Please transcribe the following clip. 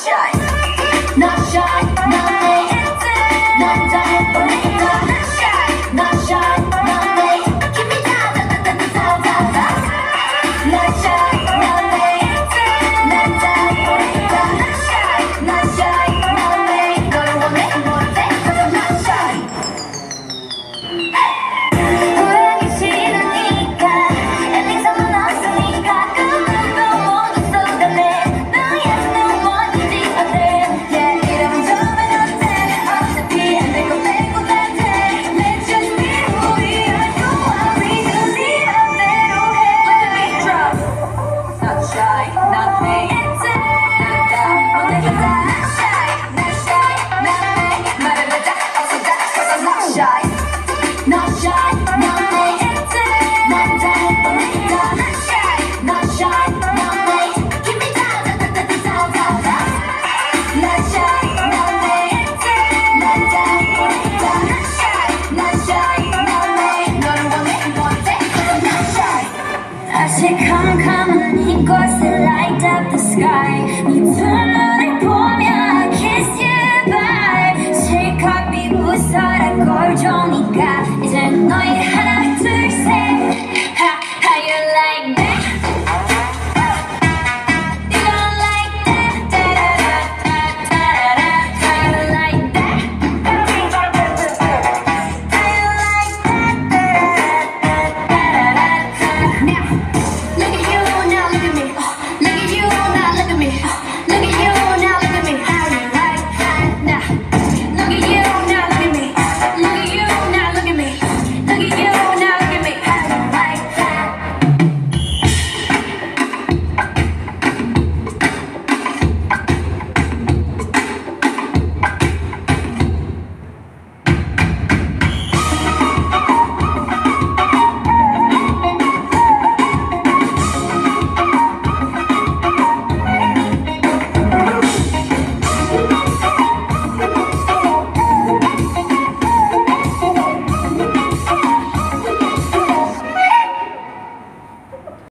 shy, not shy, not me. 난 잘 보니까 not shy, not shy, not me. Give me da da da da da da da. Not shy, not me. 난 잘 보니까 not shy, not shy, not me. 너를 원해 못해, 그럼 not shy. 후회하기 싫으니까 엘리사만 없으니까 그것도 모두 쏟아내. 너의 눈 원하지 않네. Yeah, 이러면 정말 안 돼. 어차피 안 될 거 빼고 다 돼. Let's just be who we are. 좋아, we just 이런 대로 해. Let the beat drop. Not shy, not me. 나다 보내겠다. Not shy, not shy, not me. 말해보자, 어서 다 서서 not shy. Not shy, not me. 난 잘 보니까 not shy, not shy, not me. Give me da da da da da da da. Not shy, not me. 난 잘 보니까 not shy, not shy, not me. 너를 원해 못해, 그럼 not shy. 아직 캄캄한 이곳에 light up the sky. 네 두 눈을 보며 I kiss you bye. 실컷 비웃어라 꼴 좋으니까.